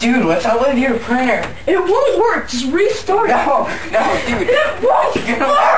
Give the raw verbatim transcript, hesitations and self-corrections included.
Dude, what's up with your printer? It won't work. Just restart it. No, no, dude. It won't work.